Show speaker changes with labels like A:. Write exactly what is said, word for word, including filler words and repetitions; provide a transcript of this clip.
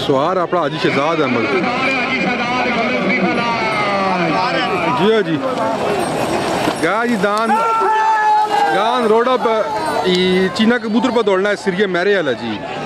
A: सवार अपना हाजी शहजाद अहमद जी हाँ जी गा जी दान गान रोड पर चीना कबूतर पर दौड़ना है सिरिया मेरे वाला जी।